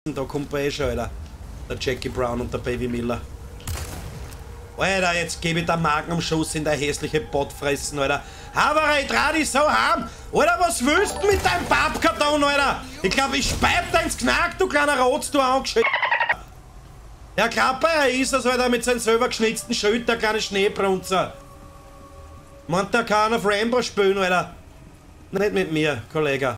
Da kommt er eh schon, Alter. Der Jackie Brown und der Baby Miller. Alter, jetzt gebe ich der Magnum-Schuss in der hässliche Pottfressen, Alter. Aber ich trau dich so heim. Alter, was willst du mit deinem Pappkarton, Alter? Ich glaub, ich speib dir ins Knack, du kleiner Rotz, du angeschickt. Ja, Klapper, er ist es, Alter, mit seinem selber geschnitzten Schild, der kleine Schneebrunzer. Meint, der kann auf Rainbow spielen, Alter. Nicht mit mir, Kollege.